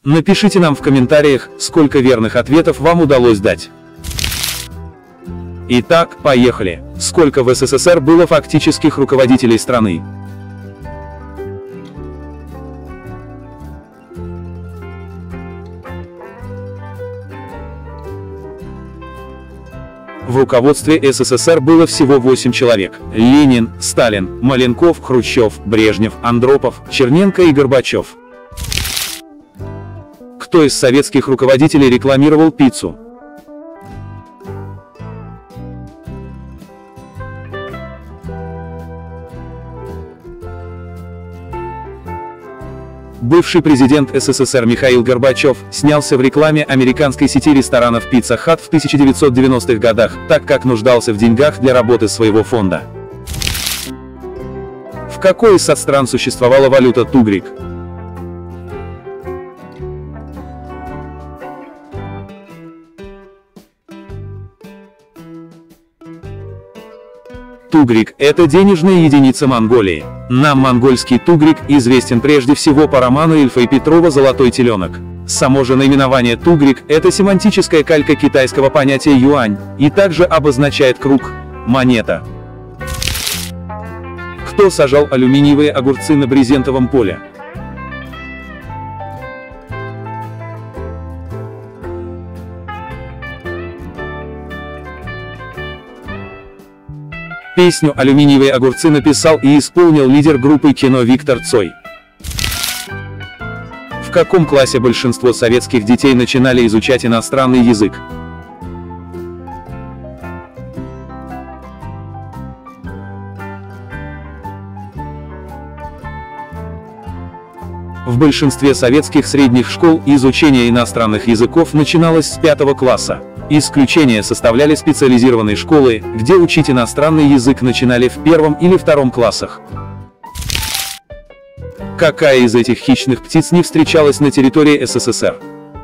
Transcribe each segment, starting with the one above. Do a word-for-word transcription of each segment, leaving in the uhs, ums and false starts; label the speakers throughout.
Speaker 1: Напишите нам в комментариях, сколько верных ответов вам удалось дать. Итак, поехали. Сколько в СССР было фактических руководителей страны? В руководстве СССР было всего восемь человек: Ленин, Сталин, Маленков, Хрущев, Брежнев, Андропов, Черненко и Горбачев. Кто из советских руководителей рекламировал пиццу? Бывший президент СССР Михаил Горбачев снялся в рекламе американской сети ресторанов Pizza Hut в тысяча девятьсот девяностых годах, так как нуждался в деньгах для работы своего фонда. В какой из соцстран существовала валюта тугрик? Тугрик – это денежная единица Монголии. Нам монгольский тугрик известен прежде всего по роману Ильфа и Петрова «Золотой теленок». Само же наименование тугрик – это семантическая калька китайского понятия юань, и также обозначает круг, монета. Кто сажал алюминиевые огурцы на брезентовом поле? Песню «Алюминиевые огурцы» написал и исполнил лидер группы кино Виктор Цой. В каком классе большинство советских детей начинали изучать иностранный язык? В большинстве советских средних школ изучение иностранных языков начиналось с пятого класса. Исключение составляли специализированные школы, где учить иностранный язык начинали в первом или втором классах. Какая из этих хищных птиц не встречалась на территории СССР?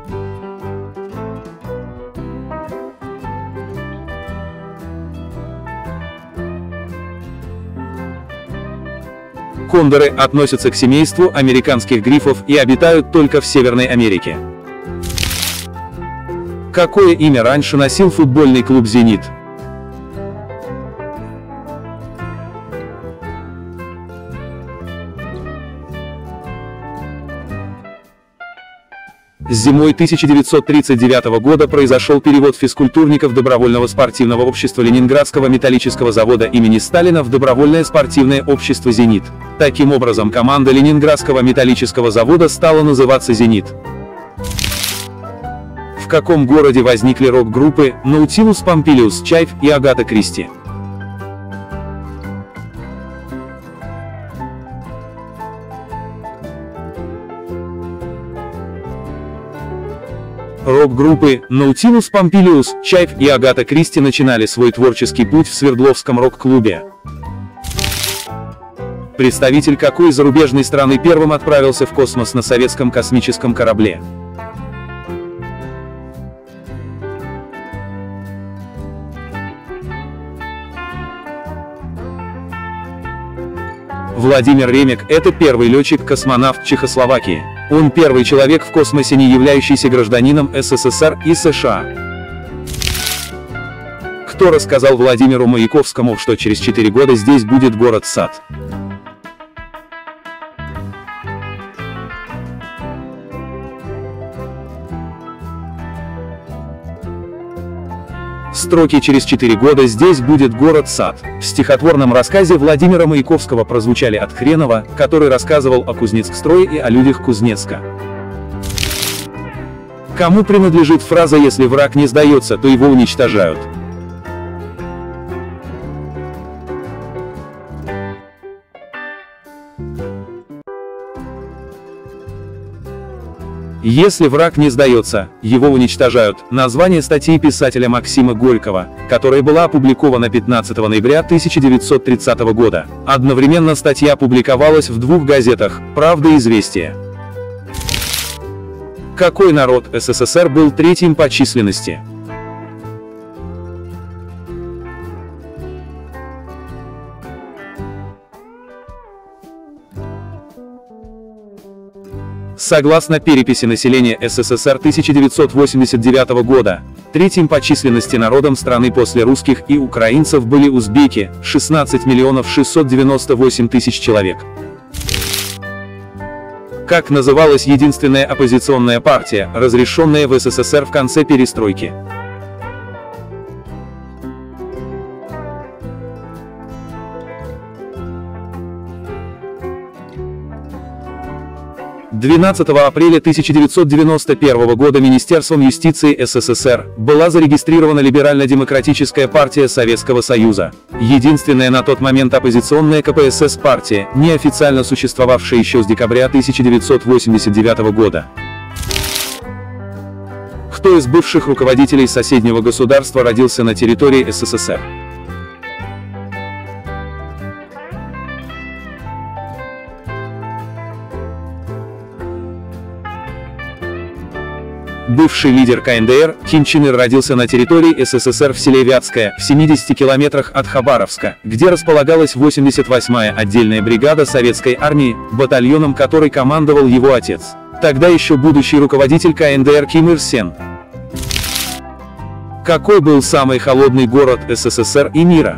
Speaker 1: Кондоры относятся к семейству американских грифов и обитают только в Северной Америке. Какое имя раньше носил футбольный клуб «Зенит»? Зимой тысяча девятьсот тридцать девятого года произошел перевод физкультурников Добровольного спортивного общества Ленинградского металлического завода имени Сталина в Добровольное спортивное общество «Зенит». Таким образом, команда Ленинградского металлического завода стала называться «Зенит». В каком городе возникли рок-группы Наутилус Помпилиус Чайф и Агата Кристи? Рок-группы Наутилус Помпилиус Чайф и Агата Кристи начинали свой творческий путь в Свердловском рок-клубе. Представитель какой зарубежной страны первым отправился в космос на советском космическом корабле? Владимир Ремек – это первый летчик-космонавт Чехословакии. Он первый человек в космосе, не являющийся гражданином СССР и США. Кто рассказал Владимиру Маяковскому, что через четыре года здесь будет город-сад? Строки «через четыре года здесь будет город-сад» в стихотворном рассказе Владимира Маяковского прозвучали от Хренова, который рассказывал о Кузнецкстрое и о людях Кузнецка. Кому принадлежит фраза «если враг не сдается, то его уничтожают»? «Если враг не сдается, его уничтожают» — название статьи писателя Максима Горького, которая была опубликована пятнадцатого ноября тысяча девятьсот тридцатого года. Одновременно статья публиковалась в двух газетах «Правда» и «Известия». Какой народ СССР был третьим по численности? Согласно переписи населения СССР тысяча девятьсот восемьдесят девятого года, третьим по численности народом страны после русских и украинцев были узбеки – шестнадцать миллионов шестьсот девяносто восемь тысяч человек. Как называлась единственная оппозиционная партия, разрешенная в СССР в конце перестройки? двенадцатого апреля тысяча девятьсот девяносто первого года Министерством юстиции СССР была зарегистрирована Либерально-демократическая партия Советского Союза, единственная на тот момент оппозиционная КПСС партия, неофициально существовавшая еще с декабря тысяча девятьсот восемьдесят девятого года. Кто из бывших руководителей соседнего государства родился на территории СССР? Бывший лидер ка эн дэ эр Ким Чен Ир родился на территории СССР в селе Вятское, в семидесяти километрах от Хабаровска, где располагалась восемьдесят восьмая отдельная бригада советской армии, батальоном которой командовал его отец, тогда еще будущий руководитель ка эн дэ эр Ким Ир Сен. Какой был самый холодный город СССР и мира?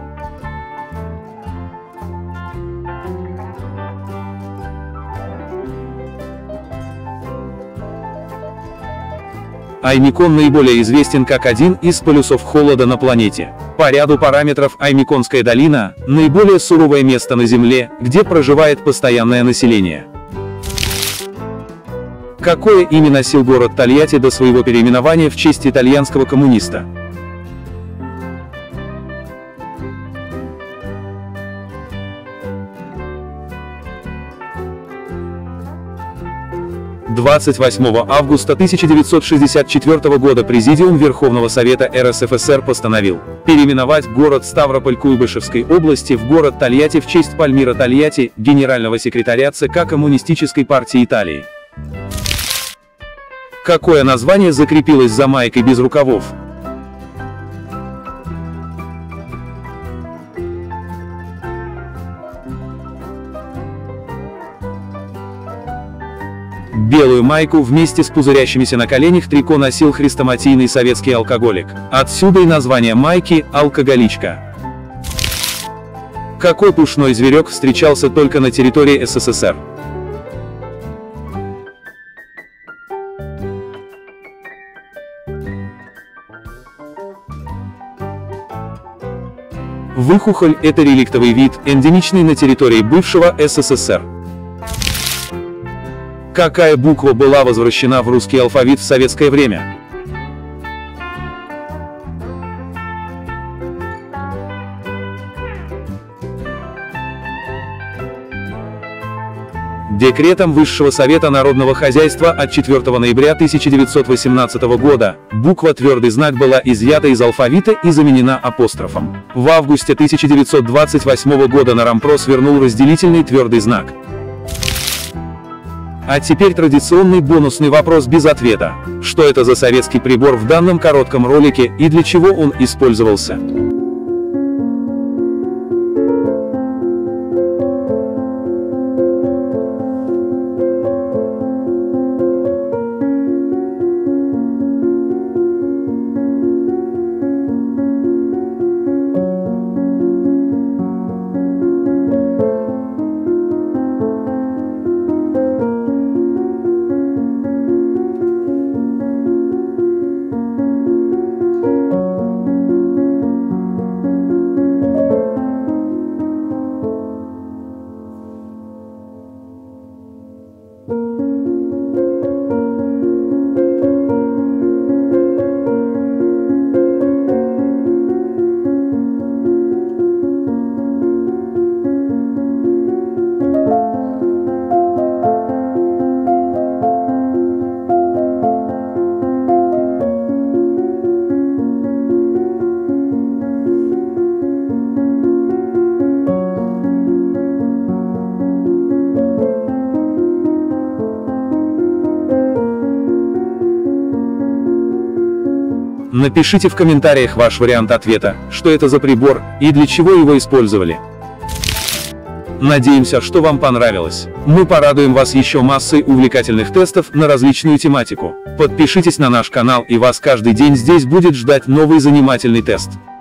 Speaker 1: Аймекон наиболее известен как один из полюсов холода на планете. По ряду параметров Аймеконская долина – наиболее суровое место на Земле, где проживает постоянное население. Какое имя носил город Тольятти до своего переименования в честь итальянского коммуниста? двадцать восьмого августа тысяча девятьсот шестьдесят четвёртого года Президиум Верховного Совета эр эс эф эс эр постановил переименовать город Ставрополь Куйбышевской области в город Тольятти в честь Пальмира Тольятти, генерального секретаря ЦК Коммунистической партии Италии. Какое название закрепилось за майкой без рукавов? Белую майку вместе с пузырящимися на коленях трико носил хрестоматийный советский алкоголик. Отсюда и название майки «Алкоголичка». Какой пушной зверек встречался только на территории эс эс эс эр? Выхухоль – это реликтовый вид, эндемичный на территории бывшего эс эс эс эр. Какая буква была возвращена в русский алфавит в советское время? Декретом Высшего Совета Народного Хозяйства от четвёртого ноября тысяча девятьсот восемнадцатого года буква «твердый знак» была изъята из алфавита и заменена апострофом. В августе тысяча девятьсот двадцать восьмого года Нарампрос вернул разделительный твердый знак. А теперь традиционный бонусный вопрос без ответа. Что это за советский прибор в данном коротком ролике и для чего он использовался? Напишите в комментариях ваш вариант ответа, что это за прибор и для чего его использовали. Надеемся, что вам понравилось. Мы порадуем вас еще массой увлекательных тестов на различную тематику. Подпишитесь на наш канал, и вас каждый день здесь будет ждать новый занимательный тест.